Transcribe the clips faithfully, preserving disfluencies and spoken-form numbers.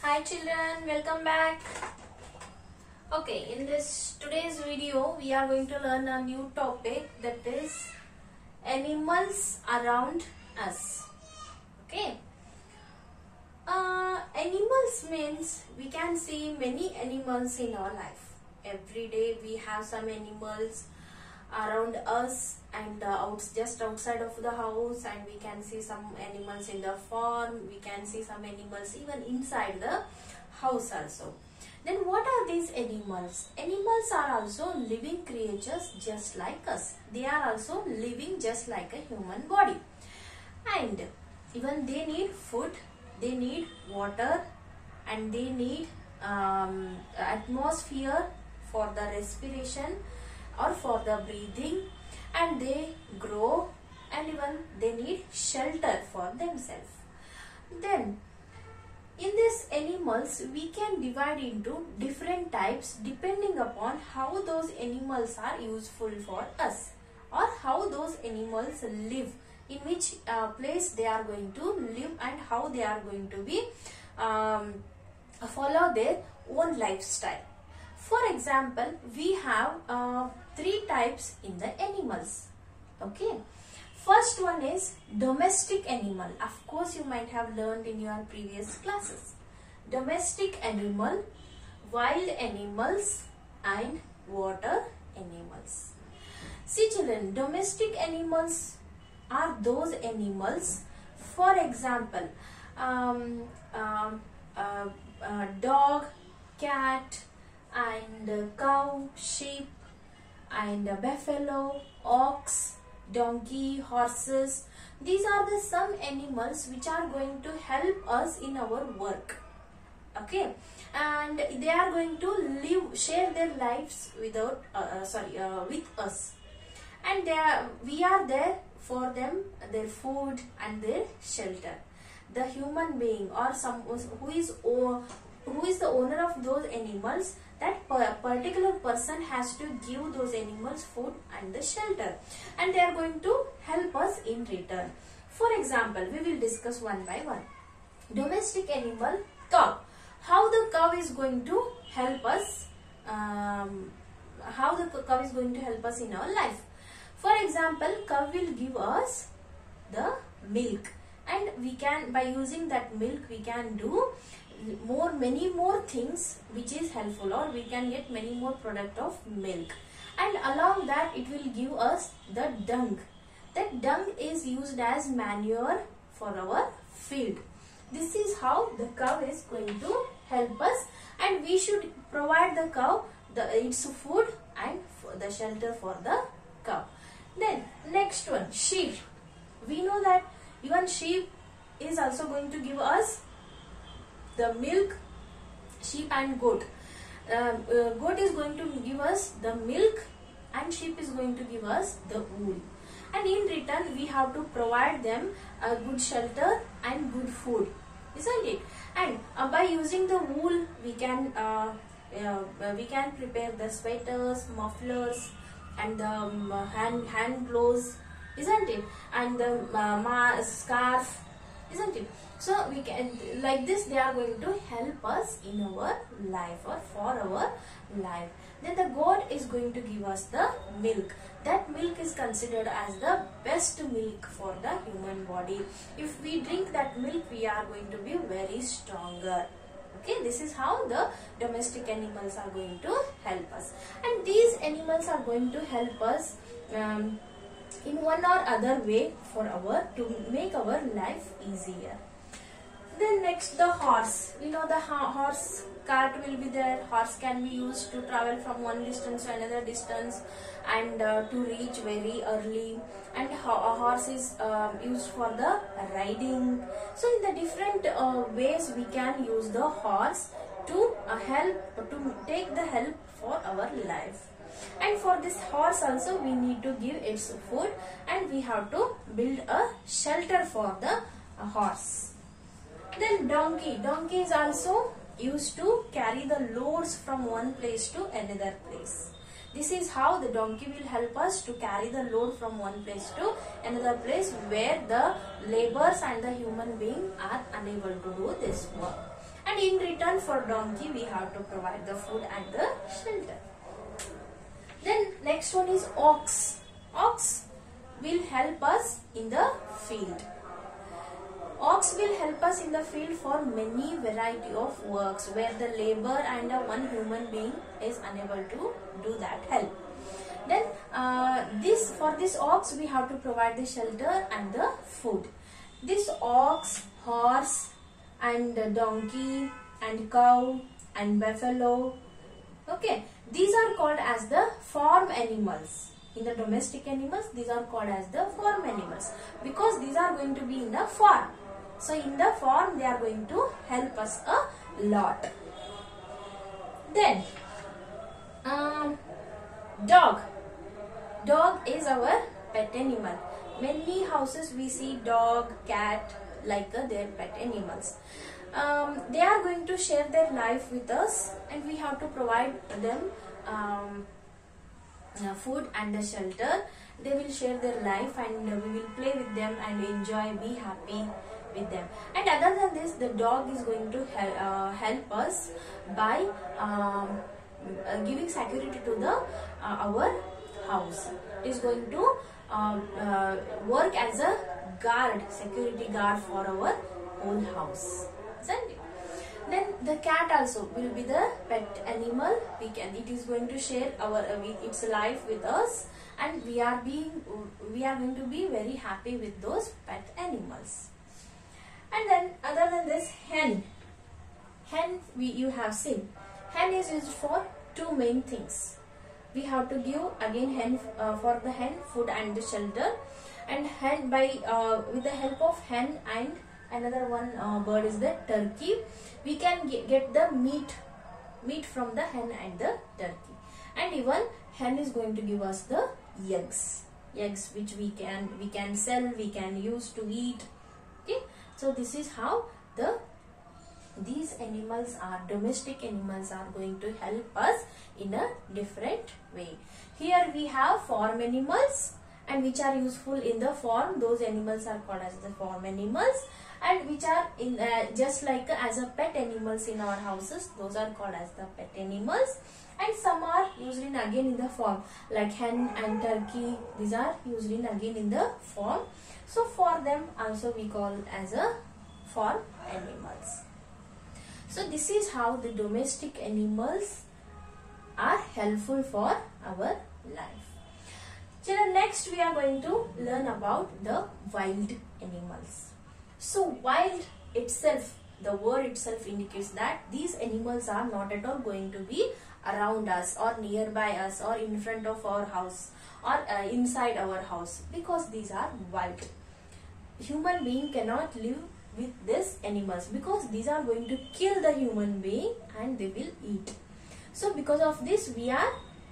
Hi children, welcome back. Okay, in this today's video we are going to learn a new topic, that is animals around us. Okay. Uh, animals means we can see many animals in our life. Every day we have some animals around us and uh, out, just outside of the house, and we can see some animals in the farm, we can see some animals even inside the house also. Then what are these animals? Animals are also living creatures just like us. They are also living just like a human body, and even they need food, they need water, and they need um, atmosphere for the respiration or for the breathing, and they grow, and even they need shelter for themselves. Then in these animals we can divide into different types depending upon how those animals are useful for us, or how those animals live, in which uh, place they are going to live, and how they are going to be um, follow their own lifestyle. For example, we have uh, three types in the animals. Okay. First one is domestic animal. Of course, you might have learned in your previous classes. Domestic animal, wild animals, and water animals. See children, domestic animals are those animals, for example, um, um, uh, uh, dog, cat, and uh, cow, sheep, and uh, buffalo, ox, donkey, horses. These are the some animals which are going to help us in our work. Okay, and they are going to live, share their lives without, uh, uh, sorry, uh, with us, and they are, we are there for them, their food and their shelter. The human being or some who is who is the owner of those animals, that particular person has to give those animals food and the shelter, and they are going to help us in return. For example, we will discuss one by one. Domestic animal, cow. How the cow is going to help us, um, how the cow is going to help us in our life. For example, cow will give us the milk, and we can, by using that milk, we can do more many more things which is helpful, or we can get many more product of milk. And along that, it will give us the dung. That dung is used as manure for our field. This is how the cow is going to help us, and we should provide the cow the its food and the shelter for the cow. Then next one, sheep. We know that even sheep is also going to give us the milk. Sheep and goat. Uh, uh, goat is going to give us the milk, and sheep is going to give us the wool. And in return, we have to provide them a good shelter and good food, isn't it? And uh, by using the wool, we can uh, uh, we can prepare the sweaters, mufflers, and the um, hand hand gloves, isn't it? And the uh, scarf, isn't it? So we can, like this, they are going to help us in our life or for our life. Then the goat is going to give us the milk. That milk is considered as the best milk for the human body. If we drink that milk, we are going to be very stronger. Okay, this is how the domestic animals are going to help us, and these animals are going to help us um, in one or other way for our to make our life easier. Then next, the horse. We know the horse cart will be there. Horse can be used to travel from one distance to another distance, and uh, to reach very early. And a horse is uh, used for the riding. So in the different uh, ways we can use the horse to uh, help, to take the help for our life. And for this horse also we need to give its food, and we have to build a shelter for the uh, horse. Then donkey. Donkey is also used to carry the loads from one place to another place. This is how the donkey will help us to carry the load from one place to another place where the laborers and the human being are unable to do this work. And and in return for donkey we have to provide the food and the shelter. Then next one is ox. Ox will help us in the field. Ox will help us in the field for many variety of works where the labor and a one human being is unable to do that help. Then uh, this for this ox we have to provide the shelter and the food. This ox, horse and donkey and cow and buffalo, okay, these are called as the farm animals. In the domestic animals, these are called as the farm animals because these are going to be in the farm. So in the farm they are going to help us a lot. Then um, dog. Dog is our pet animal. Many houses we see dog, cat like uh, their pet animals. Um, they are going to share their life with us and we have to provide them um, uh, food and a shelter. They will share their life and uh, we will play with them and enjoy, be happy with them. And other than this, the dog is going to hel uh, help us by um, uh, giving security to the uh, our house. It is going to uh, uh, work as a guard, security guard for our whole house, isn't it? Then the cat also will be the pet animal. We can, it is going to share our uh, with its life with us, and we are being we are going to be very happy with those pet animals. And then other than this, hen. Hen we you have seen. Hen is used for two main things. We have to give again hen uh, for the hen food and the shelter, and hen by uh, with the help of hen and another one uh, bird is the turkey, we can get, get the meat meat from the hen and the turkey. And even hen is going to give us the eggs eggs which we can we can sell, we can use to eat. Okay, so this is how the these animals are domestic animals are going to help us in a different way. Here we have farm animals and which are useful in the farm. Those animals are called as the farm animals, and which are in uh, just like uh, as a pet animals in our houses, those are called as the pet animals. And some are used in again in the farm like hen and turkey, these are used in again in the farm. So for them also we call as a farm animals. So this is how the domestic animals are helpful for our life. Children, next we are going to learn about the wild animals. So wild itself, the word itself indicates that these animals are not at all going to be around us or nearby us or in front of our house or uh, inside our house, because these are wild. Human being cannot live with these animals because these are going to kill the human being and they will eat. So because of this we are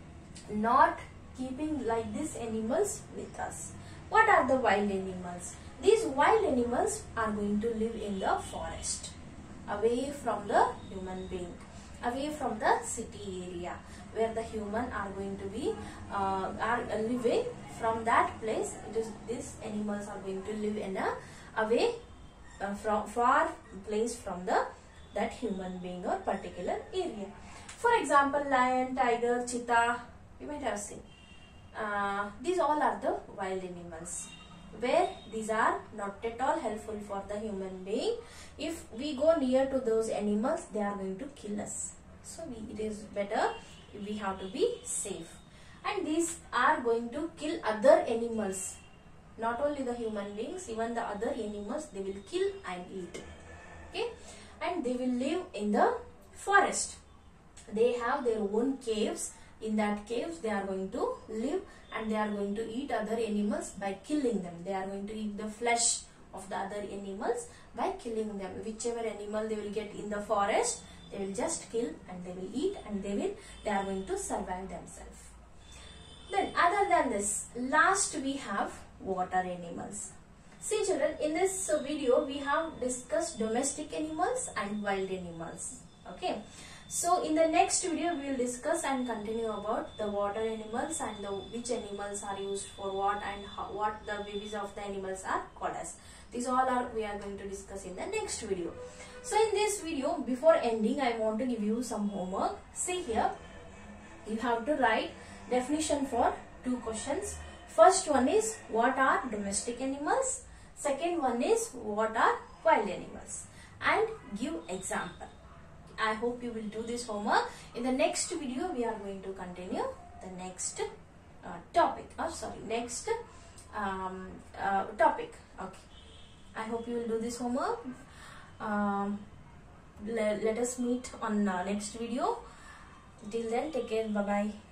not keeping like these animals with us. What are the wild animals? These wild animals are going to live in the forest, away from the human being, away from the city area where the human are going to be uh, are living. From that place, it is these animals are going to live in a away uh, from far place from the that human being or particular area. For example, lion, tiger, cheetah, you might have seen. Uh, these all are the wild animals where these are not at all helpful for the human being. If we go near to those animals, they are going to kill us. So we, it is better we have to be safe. And these are going to kill other animals, not only the human beings, even the other animals they will kill and eat. Okay, and they will live in the forest. They have their own caves. In that caves they are going to live and they are going to eat other animals by killing them. They are going to eat the flesh of the other animals by killing them. Whichever animal they will get in the forest, they will just kill and they will eat and they will they are going to survive themselves. Then other than this, last we have water animals. See children, in this video we have discussed domestic animals and wild animals. Okay. So in the next video we will discuss and continue about the water animals and the which animals are used for what and how, what the babies of the animals are called as. These all are we are going to discuss in the next video. So in this video, before ending, I want to give you some homework. See here, you have to write definition for two questions. First one is what are domestic animals? Second one is what are wild animals? And give example. I hope you will do this homework. In the next video, we are going to continue the next uh, topic. Or sorry, next um, uh, topic. Okay. I hope you will do this homework. Um, let, let us meet on uh, next video. Till then, take care. Bye bye.